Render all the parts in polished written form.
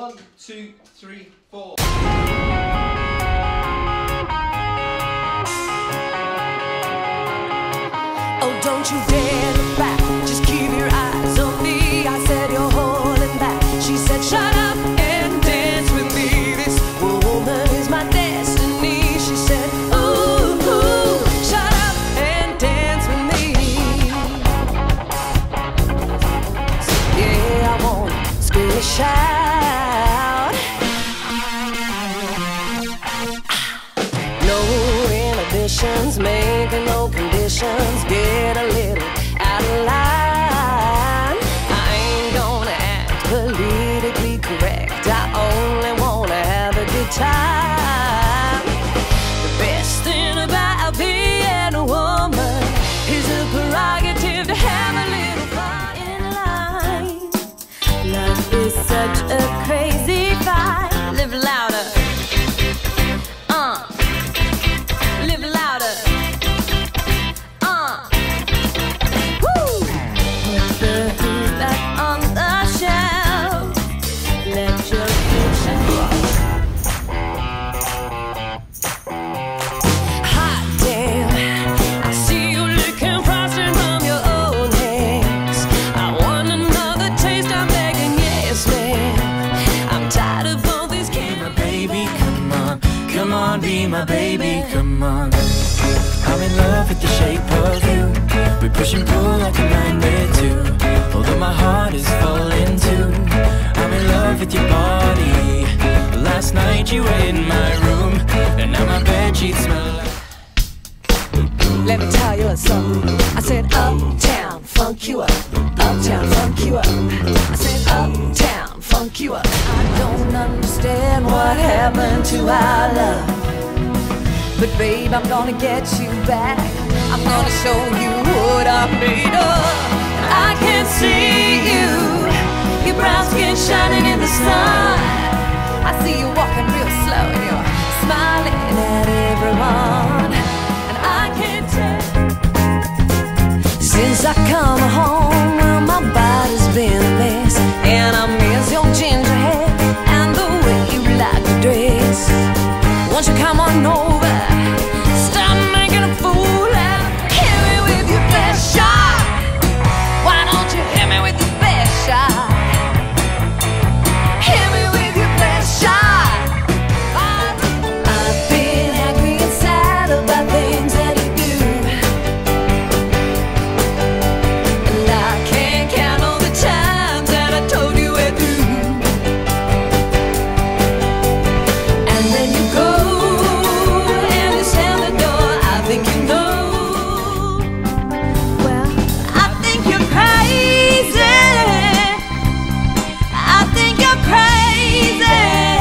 1, 2, 3, 4. Oh, don't you dare look back, just keep your eyes on me. I said you're holding back. She said shut up and dance with me. This woman is my destiny. She said ooh, ooh, shut up and dance with me. So yeah, I wanna scream and shout. No inhibitions, making no conditions. Get a little out of line. I ain't gonna act politically correct. I only wanna have a good time. The best thing about being a woman is the prerogative to have a little fun in life. Life is such a crazy fight. Live louder. Live louder. Woo! Put the food back on the shelf. Let your kitchen hot damn, I see you licking frosting from your own hands. I want another taste, I'm begging, yes ma'am. I'm tired of all these games. My baby, come on, come on, be my baby, come on. I'm in love with the shape of you. We push and pull like a magnet too. Although my heart is falling too. I'm in love with your body. Last night you were in my room, and now my bedsheets smell like. Let me tell you a song. I said uptown, funk you up. Uptown, funk you up. I said uptown, funk you up. I don't understand what happened to our love, but babe, I'm gonna get you back. I'm gonna show you what I'm made of. I can see you, your brown skin shining in the sun. I see you walking real slow and you're smiling at everyone. And I can tell, since I come home, well, my body's been a mess. And I miss your ginger hair and the way you like to dress. Won't you come on over? Stop making a fool out. Hit me with your best shot. Why don't you hit me with your best shot? Hit me with your best shot. I've been angry and sad about things that you do, and I can't count all the times that I told you we're through. And then you go and you slam the door. I think you know. Well, I think you're crazy. I think you're crazy.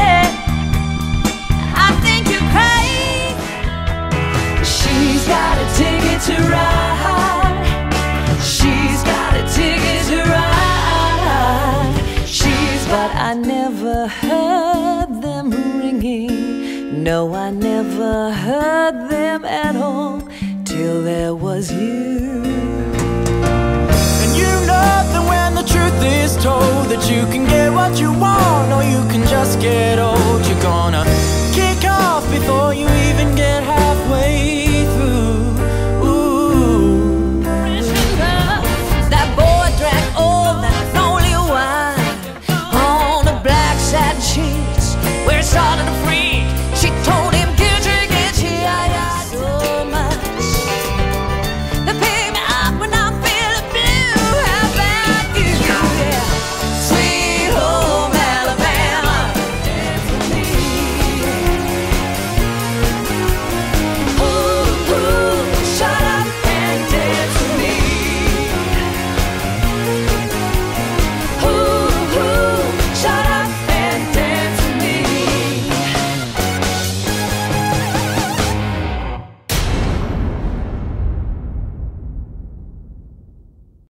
I think you're crazy. She's got a ticket to ride. She's got a ticket to ride. But I never heard them ringing. No, I never heard them at all till there was you. And you know that when the truth is told, that you can get what you want, or you can just get old.